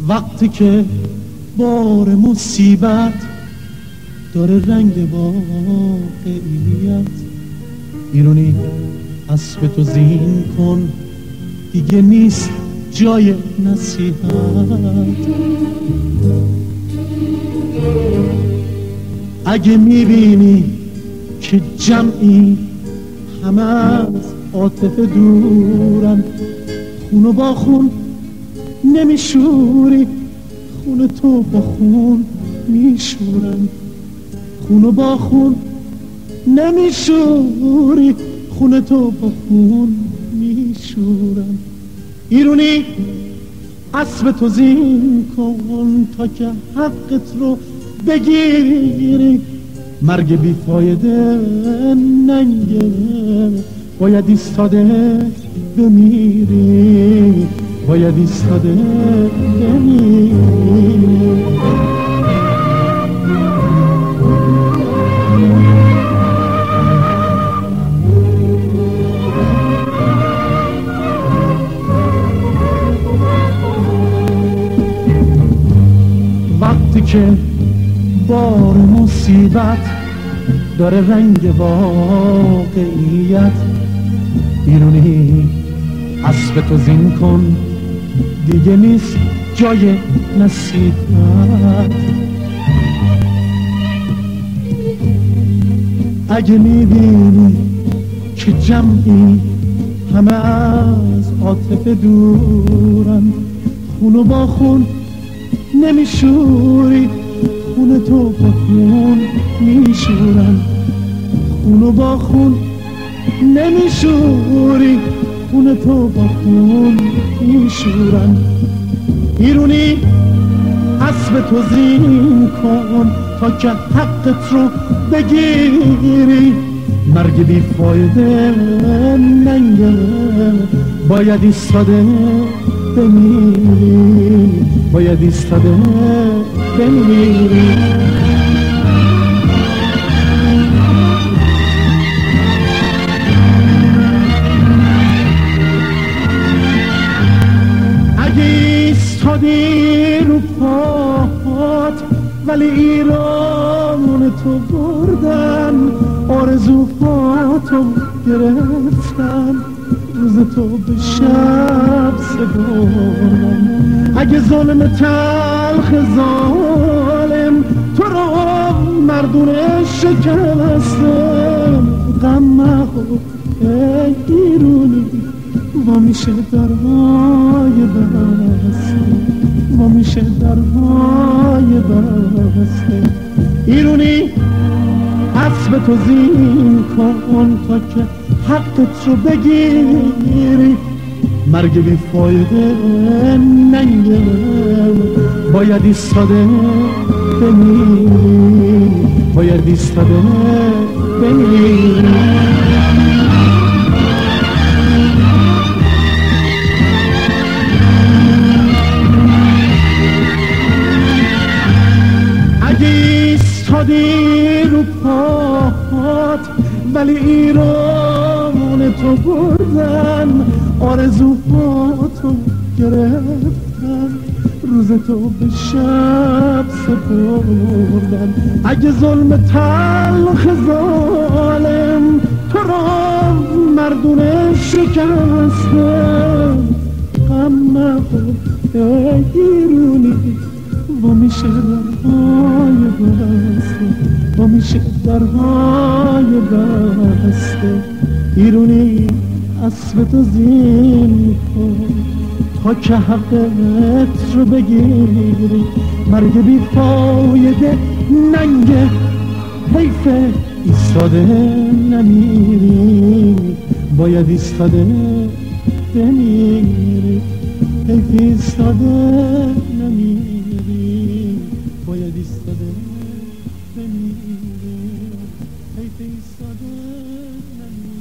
وقتی که بار مصیبت داره رنگ واقعیت، ایرونی اسب تو زین کن، دیگه نیست جای نصیحت. اگه میبینی که جمعی همه از عاطفه دورن، خونو با خون نمیشوری، خون تو با خون میشورن. خونو با خون نمیشوری، خون تو با خون میشورن. ایرونی اسب تو زین کن تا که حقت رو بگیری، مرگ بیفایده ننگه، باید ایستاده بمیری، باید ایستاده بمیری. وقتی که بار مصیبت داره رنگ واقعیت، ایرونی اسب تو زین کن، دیگه نیست جای نصیحت. اگه میبینی که جمعی همه از عاطفه دورن، خونو با خون نمیشوری، خون تو با خون میشورن. خونو با خون نمیشوری، خون تو با خون میشورن. ایرونی اسب تو زین کن تا که حقت رو بگیری، مرگ بیفایده ننگه، باید ایستاده بمیری، باید ایستاده بمیری. اگه ایستادی رو پاهات ولی ایران تو بردن، آرزوهاتو گرفتن، روز تو به شب سپردن. اگه ظلم تلخ ظالم تو رو مردونه شکستن، غم مخور ای ایرونی، و میشه درهای بسته، و میشه درهای بسته. ایرونی اسب تو زین کن تا که حقت رو بگیری، مرگ بیفایده ننگه، باید ایستاده بمیری، باید ایستاده بمیری. اگه ایستادی رو پاهات ولی ایران تو بردن، آرزوهاتو گرفتن، روز تو به شب سپردن. اگه ظلم تلخ ظالم تو را مردونه شکستن، غم مخور ای ایرونی، و میشه درهای بسته، و میشه درهای بسته. ایرونی اسب تو زین کن تا که حقت رو بگیری، مرگ بیفایده ننگه، حیف ایستاده نمیری، باید ایستاده بمیری، حیف ایستاده نمیری، باید ایستاده بمیری، حیف ایستاده نمیری.